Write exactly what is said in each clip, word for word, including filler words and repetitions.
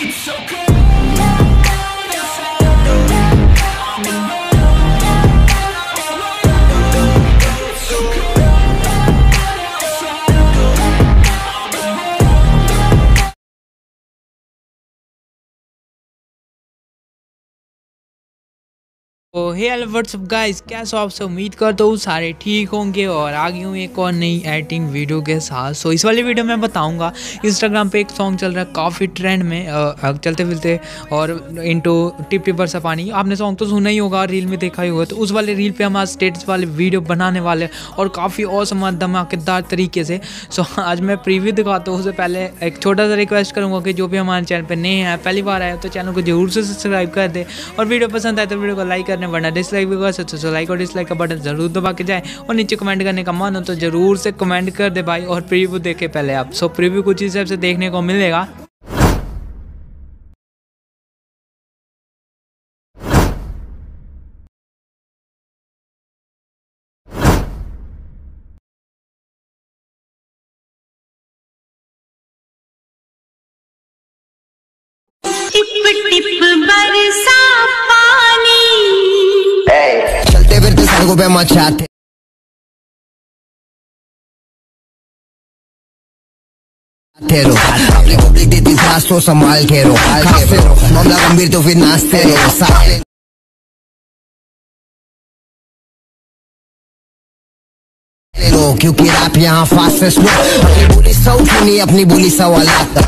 तो हे hello what's up guys, कैसे हो आप सब। उम्मीद करता हूँ सारे ठीक होंगे और आ गई हूँ एक और नई एडिटिंग वीडियो के साथ। सो इस वाली वीडियो में बताऊँगा इंस्टाग्राम पे एक सॉन्ग चल रहा है काफ़ी ट्रेंड में, आ, चलते फिरते और इनटू टिप टिप बरसा पानी। आपने सॉन्ग तो सुना ही होगा, रील में देखा ही होगा। तो उस वाले रील पे हम आज स्टेटस वाले वीडियो बनाने वाले और काफ़ी औसम धमाकेदार तरीके से। सो आज मैं प्रीव्यू दिखाता हूँ। उससे पहले एक छोटा सा रिक्वेस्ट करूँगा कि जो भी हमारे चैनल पर नए हैं, पहली बार आया तो चैनल को जरूर से सब्सक्राइब कर दे और वीडियो पसंद आए तो वीडियो को लाइक कर, वरना डिसलाइक भी कर सकते हो। लाइक और डिसलाइक का बटन जरूर दबा के जाए और नीचे कमेंट करने का मन हो तो जरूर से कमेंट कर दे भाई। और प्रीव्यू देखे पहले आप। सो प्रीव्यू कुछ हिसाब से देखने को मिलेगा। टिप टिप बरसा पानी, चलते फिरते सड़कों पे मचाते रो, अपने पब्लिक देती सांस तो संभाल के रो, मामला गंभीर तो फिर नाचते रहो। क्योंकि आप यहाँ फास्टेस्ट हो, अपनी बोली सौ सुनी, अपनी बोली सवाल।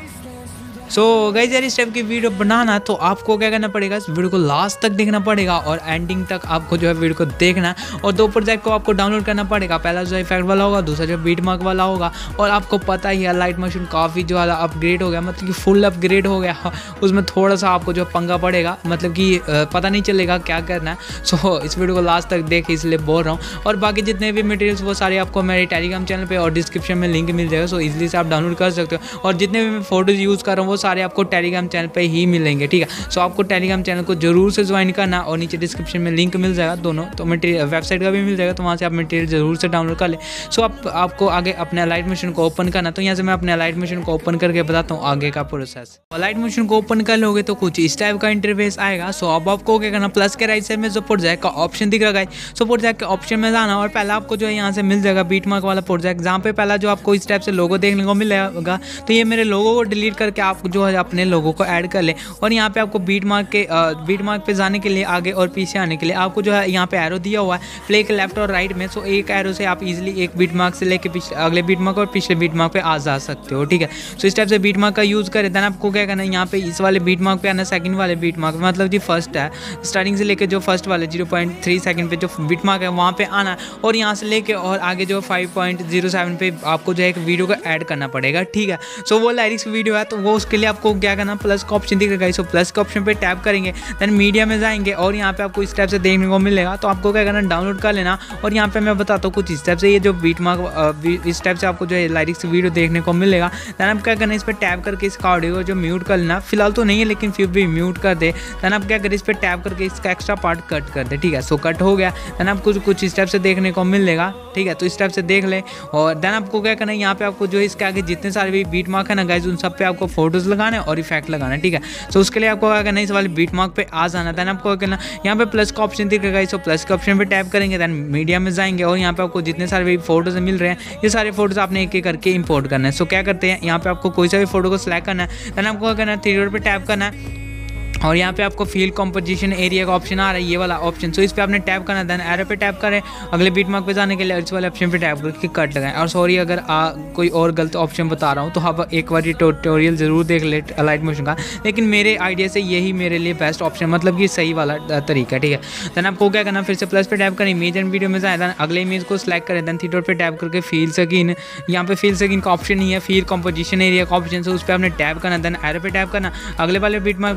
सो गाइस यार, इस टाइप की वीडियो बनाना तो आपको क्या करना पड़ेगा, इस वीडियो को लास्ट तक देखना पड़ेगा और एंडिंग तक आपको जो है वीडियो को देखना है। और दो प्रोजेक्ट को आपको डाउनलोड करना पड़ेगा। पहला जो इफेक्ट वाला होगा, दूसरा जो बीट मार्क वाला होगा। और आपको पता ही है लाइट मोशन काफ़ी जो है अपग्रेड हो गया, मतलब कि फुल अपग्रेड हो गया। उसमें थोड़ा सा आपको जो पंगा पड़ेगा, मतलब कि पता नहीं चलेगा क्या करना है। सो इस वीडियो को लास्ट तक देखे, इसलिए बोल रहा हूँ। और बाकी जितने भी मटेरियल्स वो सारे आपको मेरे टेलीग्राम चैनल पर और डिस्क्रिप्शन में लिंक मिल जाएगा। सो इजली से आप डाउनलोड कर सकते हो। और जितने भी मैं फोटोज़ यूज़ कर रहा हूँ वो सारे आपको टेलीग्राम चैनल पे ही मिलेंगे, ठीक है। सो आपको टेलीग्राम चैनल को जरूर से ज्वाइन करना और नीचे डिस्क्रिप्शन में लिंक मिल जाएगा दोनों। तो मटेरियल वेबसाइट का भी मिल जाएगा, तो वहाँ से आप मटेरियल जरूर से डाउनलोड कर ले। सो आप आपको आगे अपने लाइट मोशन को ओपन करना। तो यहाँ से मैं अपने लाइट मोशन को ओपन करके बताता हूँ आगे का प्रोसेस। लाइट मोशन को ओपन कर लोगे तो कुछ इस टाइप का इंटरफेस आएगा। सो अब आपको क्या करना, प्लस के राइट साइड में जो प्रोजेक्ट का ऑप्शन दिख रहा है, सो प्रोजेक्ट के ऑप्शन में जाना और पहला आपको जो है यहाँ से मिल जाएगा बीट मार्क वाला प्रोजेक्ट, जहाँ पे पहला जो आपको इस टाइप से लोगो देखने को मिलेगा। तो ये मेरे लोगो को डिलीट करके आप जो है अपने लोगो को ऐड कर ले। और यहाँ पे आपको बीट मार्क के बीट मार्क पे जाने के लिए आगे और पीछे आने के लिए आपको जो है यहाँ पे एरो दिया हुआ है प्ले के लेफ्ट और राइट में। सो एक एरो से आप इजीली एक बीट मार्क से लेके पिछले अगले बीट मार्क और पिछले बीट मार्क पे आ जा सकते हो, ठीक है। सो इस टाइप से बीट मार्क का यूज़ करें। देन आपको क्या करना है, यहाँ पे इस वाले बीट मार्क पे आना, सेकंड वाले बीट मार्क मतलब जी फर्स्ट है, स्टार्टिंग से लेके जो फर्स्ट वाले जीरो पॉइंट थ्री सेकंड पे जो बीट मार्क है वहाँ पे आना। और यहाँ से लेके और आगे जो फाइव पॉइंट जीरो सेवन पे आपको जो है एक वीडियो को ऐड करना पड़ेगा, ठीक है। सो वो लाइरिक्स वीडियो है, तो वो उसके लिए आपको क्या करना, प्लस का ऑप्शन दिख रहा है। सो प्लस के ऑप्शन पे टैप करेंगे, देन मीडिया में जाएंगे और यहाँ पे आपको इस टाइप से देखने को मिलेगा। तो आपको क्या करना, डाउनलोड कर लेना। और यहाँ पे मैं बताता हूँ कुछ इस टाइप से, ये जो बीट मार्क इस टाइप से आपको जो है लाइरिक्स वीडियो देखने को मिलेगा। देन आप क्या करना, इस पर टैप करके इसका ऑडियो जो म्यूट कर लेना। फिलहाल तो नहीं है लेकिन फिर भी म्यूट कर दे। देन आप क्या करें, इस पर टैप करके इसका एक्स्ट्रा पार्ट कट कर दे, ठीक है। सो कट हो गया। देन आपको कुछ इस टाइप से देखने को मिलेगा, ठीक है। तो इस टाइप से देख ले। और देन आपको क्या करना है, यहाँ पे आपको जो है इसके आगे जितने सारे भी बीट मार्क है ना गाइस, उन सब पे आपको फोटोज लगाना है और इफेक्ट लगाना है, ठीक है। सो उसके लिए आपको क्या करना है, इस वाले बीट मार्क पे आ जाना। देन आपको क्या करना, यहाँ पे प्लस का ऑप्शन दिख रहा है। सो प्लस के ऑप्शन पे टैप करेंगे, देन मीडिया में जाएंगे और यहाँ पे आपको जितने सारे भी फोटोज मिल रहे हैं ये सारे फोटोज आपने एक एक करके इंपोर्ट करना है। सो क्या करते हैं, यहाँ पे आपको कोई सा भी फोटो को सिलेक्ट करना है। देन आपको क्या करना है, थ्री डॉट पे टैप करना है और यहाँ पे आपको फील कंपोजिशन एरिया का ऑप्शन आ रहा है, ये वाला ऑप्शन। सो इस पे आपने टैप करना, देन एरो पे टैप करें अगले बीट मार्क पे जाने के लिए, इस वाले ऑप्शन पे टैप करके कट लगाएं। और सॉरी अगर आ, कोई और गलत ऑप्शन बता रहा हूँ तो आप एक बार ट्यूटोरियल जरूर देख ले लाइट मोशन का, लेकिन मेरे आइडिया से यही मेरे लिए बेस्ट ऑप्शन, मतलब कि सही वाला तरीका है, ठीक है। देन आपको क्या करना, फिर से प्लस पे टैप करें, इमेज एंड वीडियो में जाए। देन अगले इमेज को सिलेक्ट करें, देन थ्री डॉट पे टैप करके फील स्क्रीन, यहाँ पे फील स्क्रीन का ऑप्शन ही है, फील कंपोजिशन एरिया का ऑप्शन से उस पर आपने टैप करना। देन एरो पे टैप करना अगले वाले बीट मार्क पे जाने के लिए।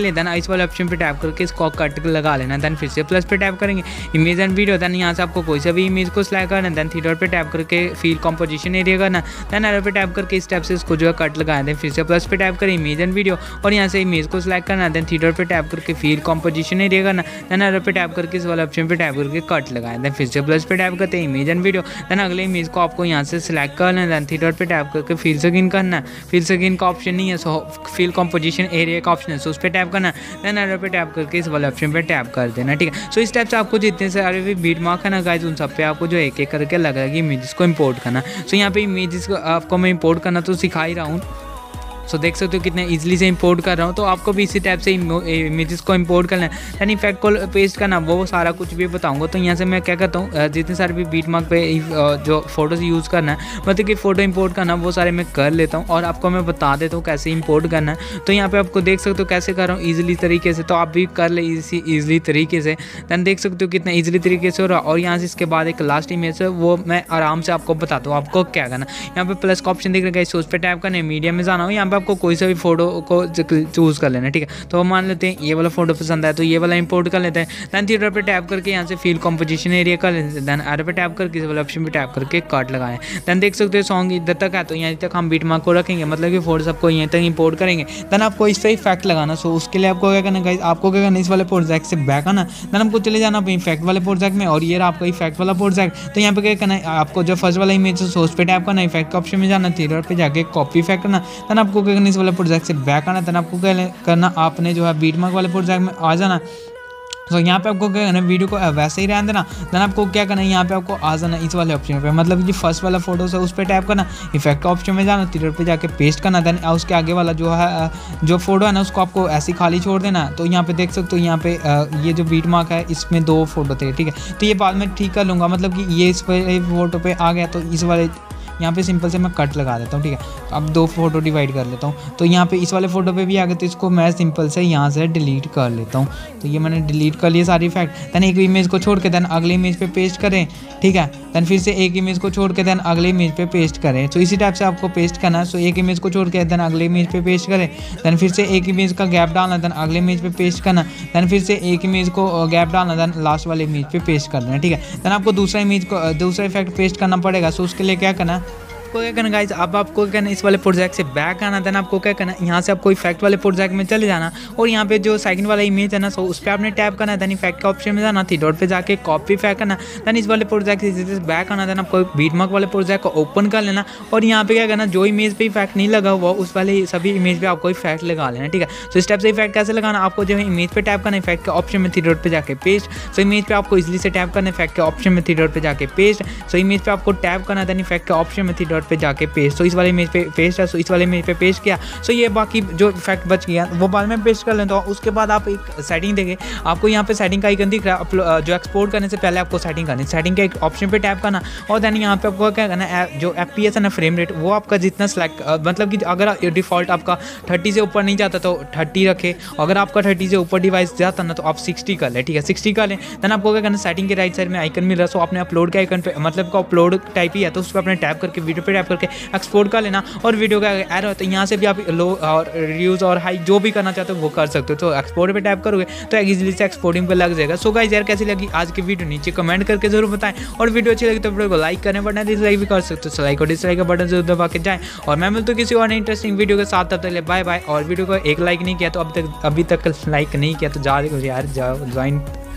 लिए देन इस वाले ऑप्शन पे टैप करके इसको कट लगा लेना। देन फिर से प्लस पे टैप करेंगे इमेज एंड वीडियो। देन यहाँ से आपको कोई सा भी इमेज को सिलेक्ट करना है। देन थ्री डॉट पे टैप करके फील कंपोजिशन एरिया करना। देन एरो पे टैप करके इस टैप से इसको जो है कट लगाएं। देन फिर से प्लस पे टैप करें इमेज एंड वीडियो और यहाँ से इमेज को सिलेक्ट करना है। देन थ्री डॉट पे टैप करके फील कंपोजिशन एरिया करना। देन एरो पे टैप करके इस वाले ऑप्शन पे टैप करके कट लगाएं। देन फिर से प्लस पे टैप करते हैं इमेज एंड वीडियो। देन अगले इमेज को आपको यहाँ से सिलेक्ट करना है। देन थ्री डॉट पे टैप करके फील स्क्रीन करना है। फील स्क्रीन का ऑप्शन नहीं है, सो फील कंपोजिशन एरिया का ऑप्शन है, सो उस पर टैप करना है। देन एरो पे टैप करके इस वाले ऑप्शन पे टैप कर देना। ठीक है, सो इस टाइप से आपको जितने सारे भी बीट मार्क है ना गाइस, उन सब पे आपको जो एक एक करके लगा कि इमेजेस को इंपोर्ट करना। सो यहाँ पे इमेजेस को आपको मैं इंपोर्ट करना तो सिखा ही रहा हूँ। सो देख सकते हो कितने इजीली से इंपोर्ट कर रहा हूँ। तो आपको भी इसी टाइप से इमेजेस को इंपोर्ट करना है, यानी इफेक्ट को पेस्ट करना, वो सारा कुछ भी बताऊंगा। तो यहाँ से मैं क्या करता हूँ, जितने सारे भी बीट मार्क पे जो फोटोज़ यूज़ करना है, मतलब कि फ़ोटो इंपोर्ट करना, वो सारे मैं कर लेता हूँ और आपको मैं बता देता हूँ कैसे इंपोर्ट करना है। तो यहाँ पर आपको देख सकते हो कैसे कर रहा हूँ ईजिली तरीके से, तो आप भी कर ले इसी ईजिली तरीके से। दैन देख सकते हो कितना ईजिली तरीके से हो रहा। और यहाँ से इसके बाद एक लास्ट इमेज है, वो मैं आराम से आपको बताता हूँ आपको क्या करना। यहाँ पे प्लस का ऑप्शन दिख रहा है, उस पर टैप करना है, मीडिया में जाना हो। यहाँ पे आपको कोई सा भी फोटो को चूज कर लेना। ठीक है, तो मान लेते हैं ये वाला फोटो पसंद है तो ये वाला इंपोर्ट कर लेते हैं। दैन थ्री डॉट पे टैप करके यहाँ से फील कंपोजिशन एरिया कर लेते हैं। दैन एरो पे टैप करके इस वाले ऑप्शन पे टैप करके कट लगाएं। दैन देख सकते हो सॉन्ग इधर तक है, तो यहाँ तक हम बीट मार्क को रखेंगे, मतलब कि फोटो सबको यहीं तक इंपोर्ट करेंगे। दैन आपको इस पर इफेक्ट लगाना। सो उसके लिए आपको क्या करना गाइस, आपको क्या करना, इस वाले प्रोजेक्ट से बैक आना। दैन हमको चले जाना इफेक्ट वाले प्रोजेक्ट में, और ये रहा आपका इफेक्ट वाला प्रोजेक्ट। तो यहाँ पे क्या करना है, आपको जो फर्स्ट वाला इमेज है सोर्स पे टैप करना, इफेक्ट का ऑप्शन में जाना, थ्री डॉट पे जाके कॉपी इफेक्ट करना। दैन आपको क्या करना, इस वाले प्रोजेक्ट से बैक आना। दैन आपको क्या करना, आपने जो है बीट मार्क वाले प्रोजेक्ट में आ जाना। तो यहाँ पे आपको क्या करना है, वीडियो को वैसे ही रहने देना। देन आपको क्या करना है, यहाँ पे आपको आ जाना इस वाले ऑप्शन पे, मतलब कि फर्स्ट वाला फोटोस है उस पर टैप करना, इफेक्ट का ऑप्शन में जाना, थ्री पे जाके पेस्ट करना। देन उसके आगे वाला जो है जो फोटो है ना, उसको आपको ऐसे ही खाली छोड़ देना। तो यहाँ पे देख सकते हो, यहाँ पे ये जो बीट मार्क है इसमें दो फोटो थे। ठीक है, तो ये बाद में ठीक कर लूँगा, मतलब कि ये इस फोटो पे आ गया, तो इस वाले यहाँ पे सिंपल से मैं कट लगा देता हूँ। ठीक है, अब दो फोटो डिवाइड कर लेता हूँ। तो यहाँ पे इस वाले फोटो पे भी आ गए, तो इसको मैं सिंपल से यहाँ से डिलीट कर लेता हूँ। तो ये मैंने डिलीट कर लिया सारी इफेक्ट। दैन एक इमेज को छोड़ के दैन अगले इमेज पे पेस्ट करें। ठीक है, दैन फिर से एक इमेज को छोड़ के दैन अगले इमेज पे पेस्ट करें। तो इसी टाइप से आपको पेस्ट करना है। सो एक इमेज को छोड़ के दैन अगले इमेज पे पेस्ट करें। दैन फिर से एक इमेज का गैप डालना, दैन अगले इमेज पे पेस्ट करना। दैन फिर से एक इमेज को गैप डालना, दैन लास्ट वाले इमेज पे पेस्ट कर देना। ठीक है, दैन आपको दूसरा इमेज को दूसरा इफेक्ट पेस्ट करना पड़ेगा। सो उसके लिए क्या करना है, आपको क्या करना गाइस, अब आपको क्या करना, इस वाले प्रोजेक्ट से बैक आना। देन आपको क्या करना, यहाँ से आपको इफेक्ट वाले प्रोजेक्ट में चले जाना और यहाँ पे जो सेकंड वाला इमेज है ना, सो उस पर आपने टैप करना। देन इफेक्ट का ऑप्शन में जाना, थ्री डॉट पे जाके कॉपी इफेक्ट करना। देन इस वाले प्रोजेक्ट से बैक आना। देन आपको बीट मार्क वाले प्रोजेक्ट को ओपन कर लेना और यहाँ पे क्या करना, जो इमेज पे इफेक्ट नहीं लगा हुआ उस वाले सभी इमेज पे आपको इफेक्ट लगा लेना। ठीक है, तो इस टाइप से इफेक्ट कैसे लगाना, आपको जो है इमेज पे टैप करना, इफेक्ट के ऑप्शन में थ्री डॉट पे जाके पेस्ट। सो इमेज पे आपको इजीली से टैप करना, इफेक्ट के ऑप्शन में थ्री डॉट पे जाके पेस्ट। सो इमेज पे आपको टैप करना, देन इफेक्ट के ऑप्शन में थ्री डॉट पे जाके पेस्ट। तो इस वाले इमेज पे पेस्ट है, सो इस वाले इमेज पे पेस्ट किया। सो ये बाकी जो इफेक्ट बच गया वो बाद में पेस्ट कर लेता हूँ। उसके बाद आप एक सेटिंग देंगे, आपको यहाँ पे सेटिंग का आइकन दिख रहा है, जो एक्सपोर्ट करने से पहले आपको सेटिंग करनी, सेटिंग के एक ऑप्शन पे टैप करना और देन यहाँ पे आपको क्या करना है, जो एफ पी एस है ना, फ्रेम रेट, वो आपका जितना सेलेक्ट, मतलब कि अगर डिफॉल्ट आपका थर्टी से ऊपर नहीं जाता तो थर्टी रखे, अगर आपका थर्टी से ऊपर डिवाइस जाता ना तो आप सिक्सटी कर लें। ठीक है, सिक्सटी कर लें। देन आपको क्या करना, सेटिंग के राइट साइड में आइकन मिल रहा है, सो आपने अपलोड के आइकन पे, मतलब अपलोड टाइप ही है, तो उस पर अपने टैप करके वीडियो पे टैप करके एक्सपोर्ट कर लेना। और वीडियो का एरर होता है, यहाँ से भी आप लो और रिव्यूज़ और हाई जो भी करना चाहते हो वो कर सकते हो। तो एक्सपोर्ट पे टैप करोगे तो इजीली से एक्सपोर्टिंग पे लग जाएगा। सो गाइस यार, कैसी लगी आज की वीडियो नीचे कमेंट करके जरूर बताएं, और वीडियो अच्छी लगी तो वीडियो को लाइक करने, बटन डिसलाइक भी कर सकते हो, तो लाइक और डिसलाइक का बटन जरूर दबा के जाएं। और मैं मिलता हूं किसी और इंटरेस्टिंग वीडियो के साथ, तब तक बाय बाय। और वीडियो को एक लाइक नहीं किया तो अभी तक अभी तक लाइक नहीं किया तो जा यार जाओ ज्वाइन